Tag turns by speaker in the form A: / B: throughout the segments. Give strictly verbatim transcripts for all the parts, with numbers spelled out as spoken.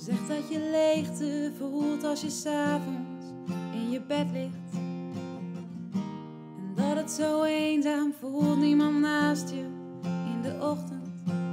A: zegt dat je leegte voelt als je 's avonds in je bed ligt. En dat het zo eenzaam voelt, niemand naast je in de ochtend.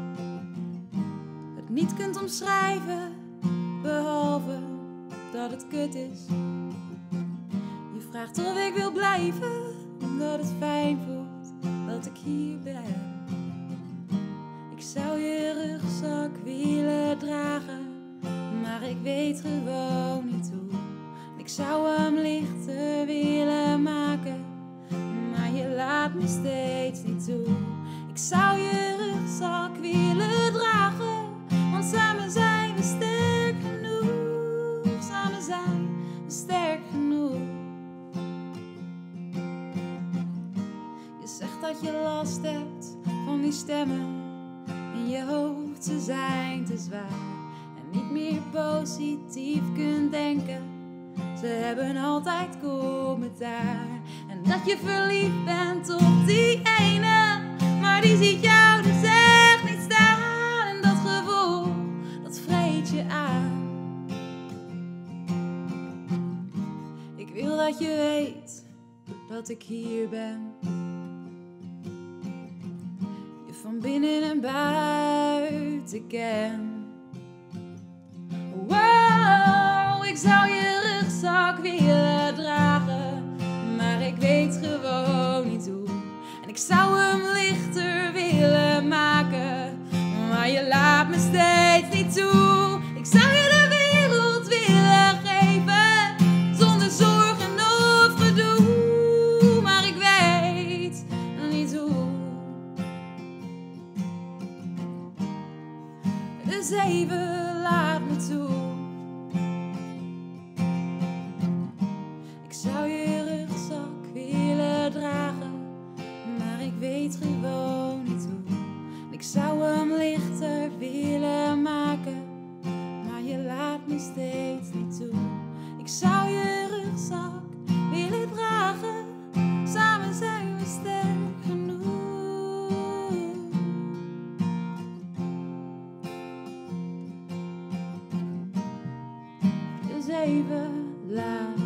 A: Het niet kunt omschrijven, behalve dat het kut is. Je vraagt of ik wil blijven, omdat het fijn voelt dat ik hier ben. Ik zou je rugzak willen dragen, maar ik weet gewoon niet hoe. Ik zou hem lichter willen maken, maar je laat me steeds niet toe. Ik zou je rugzak willen dragen, want samen zijn we sterk genoeg. Samen zijn we sterk genoeg. Je zegt dat je last hebt van die stemmen in je hoofd, ze zijn te zwaar en niet meer positief kunt denken. Ze hebben altijd commentaar. En dat je verliefd bent op die ene, maar die ziet jou dus echt niet staan. En dat gevoel, dat vreet je aan. Ik wil dat je weet dat ik hier ben, je van binnen en buiten ken. Wow, ik zou je rugzak willen dragen, maar ik weet gewoon niet hoe. En ik zou hem lichter willen maken, maar je laat me steeds niet toe. Ik zou je de wereld willen geven, zonder zorgen of gedoe, maar ik weet niet hoe. Dus even laat me toe. Ik zou je rugzak willen dragen, maar ik weet gewoon niet hoe. Ik zou hem lichter willen maken, maar je laat me steeds niet toe. Ik zou je rugzak willen dragen, samen zijn we sterk genoeg. Dus even laat